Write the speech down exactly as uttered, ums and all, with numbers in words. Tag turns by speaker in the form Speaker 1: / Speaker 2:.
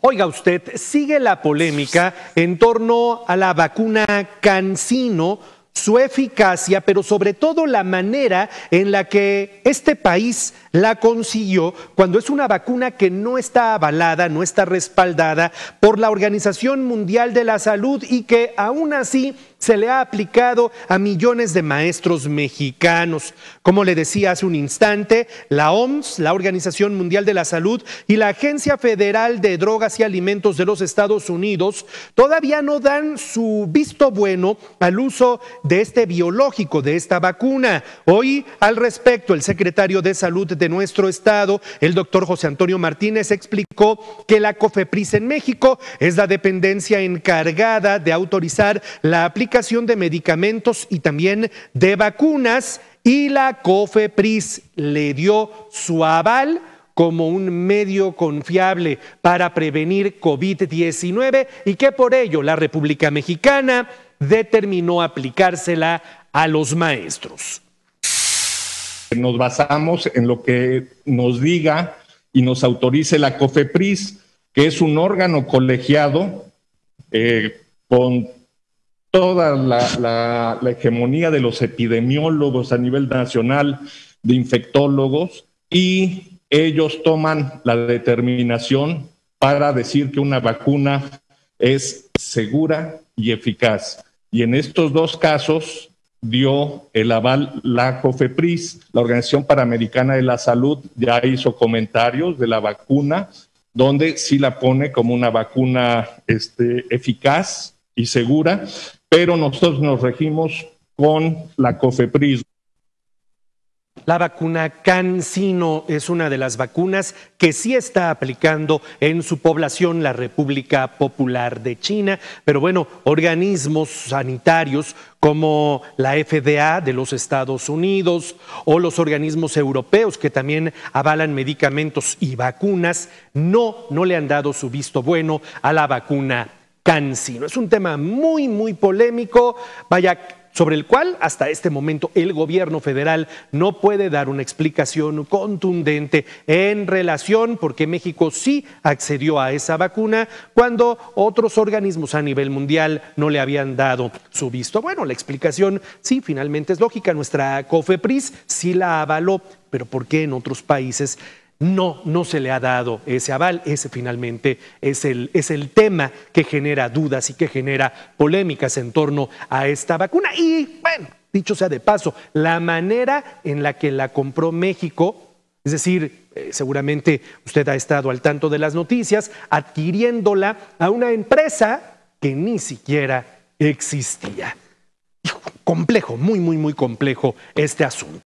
Speaker 1: Oiga usted, sigue la polémica en torno a la vacuna CanSino, su eficacia, pero sobre todo la manera en la que este país la consiguió, cuando es una vacuna que no está avalada, no está respaldada por la Organización Mundial de la Salud y que aún así se le ha aplicado a millones de maestros mexicanos. Como le decía hace un instante, la O M S, la Organización Mundial de la Salud, y la Agencia Federal de Drogas y Alimentos de los Estados Unidos todavía no dan su visto bueno al uso de este biológico, de esta vacuna. Hoy, al respecto, el secretario de Salud de nuestro estado, el doctor José Antonio Martínez, explicó que la COFEPRIS en México es la dependencia encargada de autorizar la aplicación de medicamentos y también de vacunas, y la COFEPRIS le dio su aval como un medio confiable para prevenir COVID diecinueve y que por ello la República Mexicana determinó aplicársela a los maestros.
Speaker 2: Nos basamos en lo que nos diga y nos autorice la COFEPRIS, que es un órgano colegiado eh, con toda la, la, la hegemonía de los epidemiólogos a nivel nacional, de infectólogos, y ellos toman la determinación para decir que una vacuna es segura y eficaz. Y en estos dos casos dio el aval la COFEPRIS. La Organización Panamericana de la Salud ya hizo comentarios de la vacuna, donde sí la pone como una vacuna este, eficaz y segura, pero nosotros nos regimos con la COFEPRIS.
Speaker 1: La vacuna CanSino es una de las vacunas que sí está aplicando en su población la República Popular de China, pero bueno, organismos sanitarios como la F D A de los Estados Unidos o los organismos europeos que también avalan medicamentos y vacunas, no, no le han dado su visto bueno a la vacuna CanSino. Es un tema muy, muy polémico, vaya, sobre el cual hasta este momento el gobierno federal no puede dar una explicación contundente en relación porque México sí accedió a esa vacuna cuando otros organismos a nivel mundial no le habían dado su visto. Bueno, la explicación sí, finalmente es lógica, nuestra COFEPRIS sí la avaló, pero ¿por qué en otros países No, no se le ha dado ese aval? Ese finalmente es el, es el tema que genera dudas y que genera polémicas en torno a esta vacuna. Y bueno, dicho sea de paso, la manera en la que la compró México, es decir, eh, seguramente usted ha estado al tanto de las noticias, adquiriéndola a una empresa que ni siquiera existía. Complejo, muy, muy, muy complejo este asunto.